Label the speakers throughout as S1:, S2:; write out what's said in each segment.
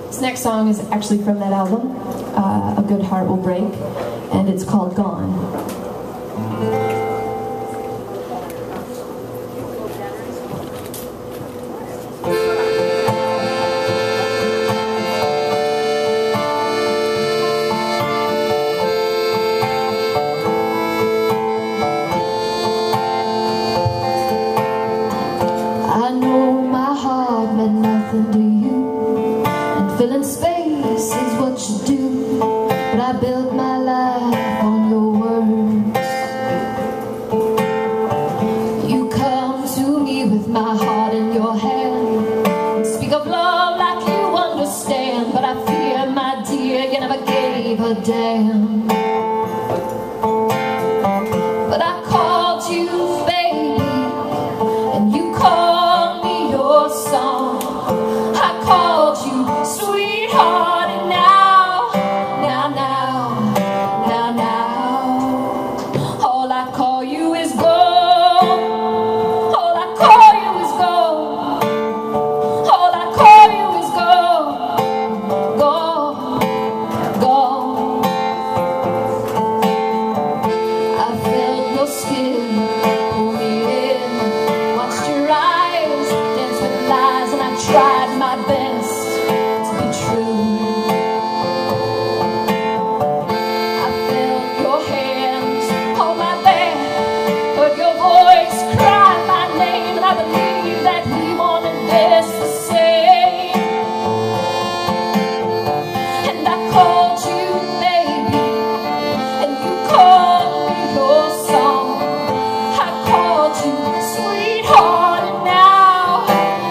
S1: This next song is actually from that album, A Good Heart Will Break, and it's called Gone.
S2: I know my heart meant nothing to you, and filling space is what you do, but I built my life on your words. You come to me with my heart in your hand and speak of love like you understand, but I fear, my dear, you never gave a damn. But I called you baby, and you called me your song. I called you sweetheart, and now, all I call you is gold. All I call you is gold. All I call you is gold. Gold, gold. I felt your skin pull me in, watched your eyes dance with lies, and I tried my best to be true. I felt your hands hold my back, heard your voice cry my name, and I believed that we wanted this the same. And I called you baby, and you called me your song. I called you sweetheart, and now,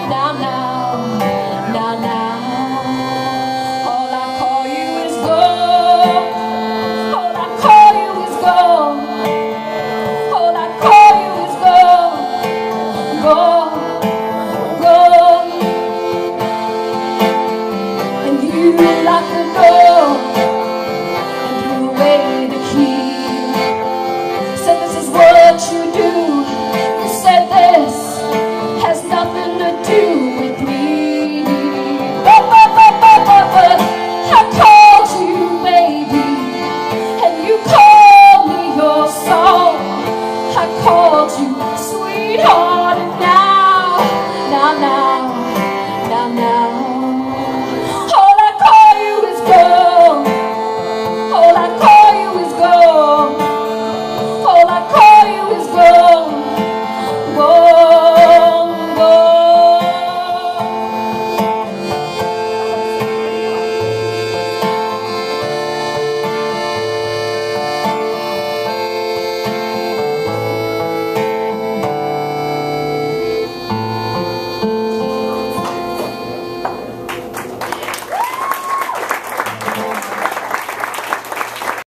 S2: all I call you is gold. All I call you is gold. All I call you is gold. Gold, gold. And you lock the